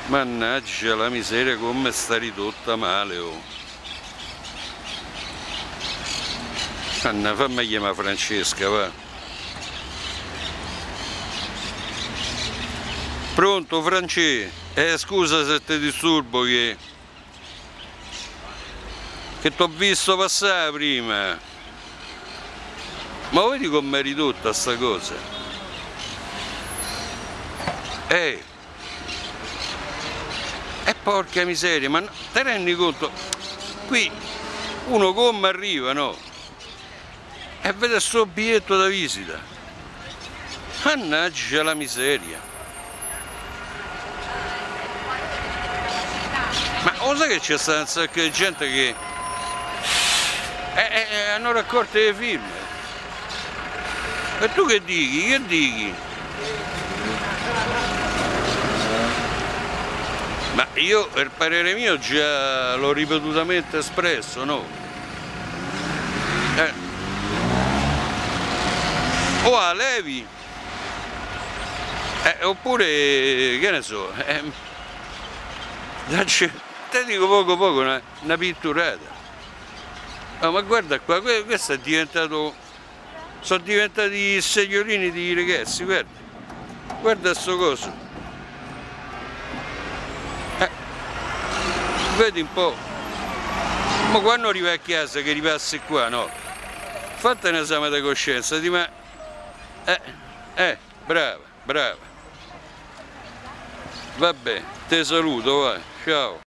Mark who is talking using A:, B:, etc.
A: Mannaggia la miseria, come sta ridotta male, oh. Anna, fammi chiamare Francesca, va. Pronto, Francesca? Scusa se ti disturbo che t'ho visto passare prima. Ma vedi com'è ridotta sta cosa? E porca miseria, ma te rendi conto? Qui uno come arriva, no? E vede sto biglietto da visita. Mannaggia la miseria. Ma lo sai che c'è stata un sacco di gente che hanno raccolto le firme? E tu che dici? Che dici? Ma io, per parere mio, già l'ho ripetutamente espresso, no? O a levi, oppure, che ne so, te dico poco poco una pitturata. Oh, ma guarda qua, questo è diventato, sono diventati segnolini di ragazzi, guarda sto coso. Vedi un po', ma quando arrivi a casa che ripassi qua, no? Fate un esame di coscienza, ma brava. Vabbè, te saluto, vai, ciao.